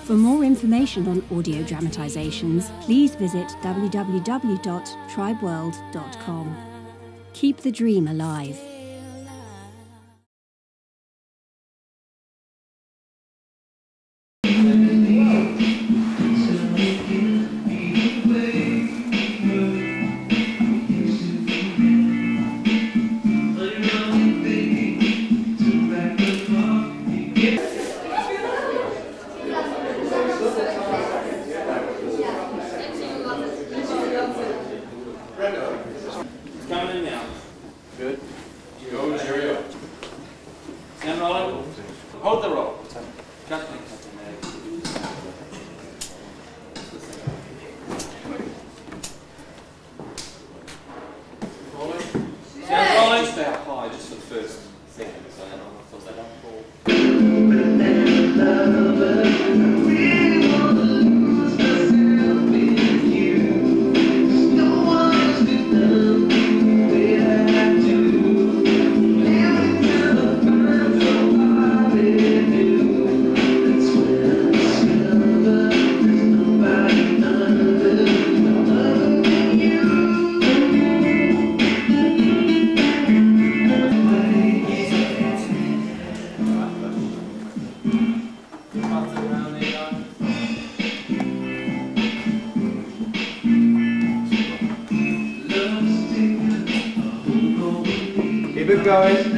For more information on audio dramatisations, please visit www.tribeworld.com. Keep the dream alive. It's coming in now. Good. Go, cheerio. Stand rolling. Hold the roll. Cut the rolling. Stand rolling. Stay up high just for the first second, so then I'll close that up. Keep it going.